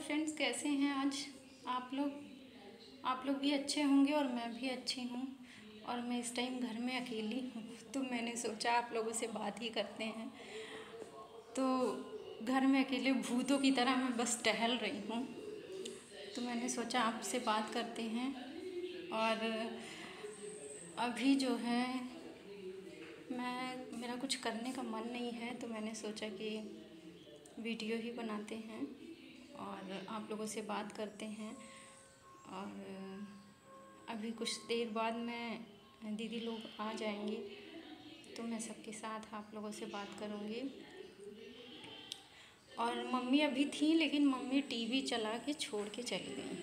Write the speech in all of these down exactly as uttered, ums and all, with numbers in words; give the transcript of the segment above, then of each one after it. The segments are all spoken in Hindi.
फ्रेंड्स, कैसे हैं आज आप लोग आप लोग भी अच्छे होंगे और मैं भी अच्छी हूँ। और मैं इस टाइम घर में अकेली हूँ, तो मैंने सोचा आप लोगों से बात ही करते हैं। तो घर में अकेले भूतों की तरह मैं बस टहल रही हूँ, तो मैंने सोचा आपसे बात करते हैं। और अभी जो है मैं मेरा कुछ करने का मन नहीं है, तो मैंने सोचा कि वीडियो ही बनाते हैं और आप लोगों से बात करते हैं। और अभी कुछ देर बाद मैं दीदी लोग आ जाएंगे, तो मैं सबके साथ आप लोगों से बात करूँगी। और मम्मी अभी थी, लेकिन मम्मी टीवी चला के छोड़ के चली गई।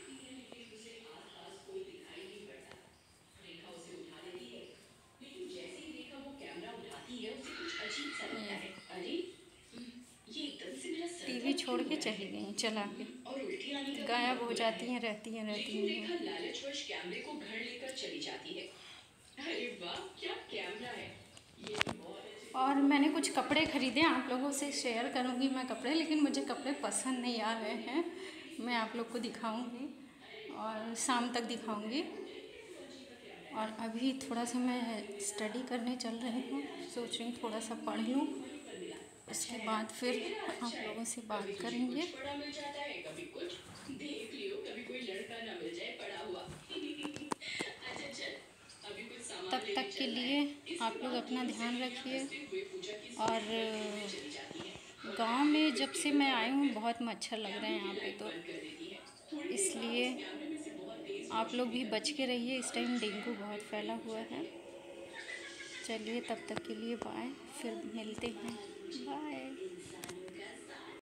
टीवी छोड़ के चली गई चला के, गायब हो जाती हैं, रहती हैं रहती हैं देखा लालचवश कैमरे को घर लेकर चली जाती है। अरे वाह, क्या कैमरा है ये। और मैंने कुछ कपड़े ख़रीदे, आप लोगों से शेयर करूंगी मैं कपड़े, लेकिन मुझे कपड़े पसंद नहीं आ रहे हैं। मैं आप लोग को दिखाऊंगी और शाम तक दिखाऊंगी। और अभी थोड़ा सा मैं स्टडी करने चल रही हूँ, सोच रही हूँ थोड़ा सा पढ़ लूँ, उसके बाद फिर आप लोगों से बात करेंगे। पढ़ा मिल जाता है, कभी कुछ देख लियो, कभी कोई लड़का ना मिल जाए पड़ा हुआ। अच्छा चल, अभी कुछ सामान तब तक के लिए आप लोग अपना ध्यान रखिए। और गांव में जब से मैं आई हूँ बहुत मच्छर लग रहे हैं यहाँ पे, तो इसलिए आप लोग भी बच के रहिए। इस टाइम डेंगू बहुत फैला हुआ है। चलिए, तब तक के लिए बाय, फिर मिलते हैं। बाय।